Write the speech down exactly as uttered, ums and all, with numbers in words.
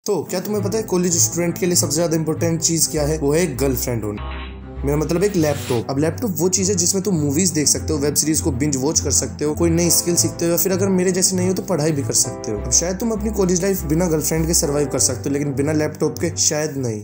तो क्या तुम्हें पता है कॉलेज स्टूडेंट के लिए सबसे ज्यादा इंपॉर्टेंट चीज क्या है? वो है एक गर्लफ्रेंड होना। मेरा मतलब एक लैपटॉप। अब लैपटॉप वो चीज है जिसमें तुम मूवीज देख सकते हो, वेब सीरीज को बिंज वॉच कर सकते हो, कोई नई स्किल सीखते हो, या फिर अगर मेरे जैसे नहीं हो तो पढ़ाई भी कर सकते हो। अब शायद तुम अपनी कॉलेज लाइफ बिना गर्लफ्रेंड के सर्वाइव कर सकते हो, लेकिन बिना लैपटॉप के शायद नहीं।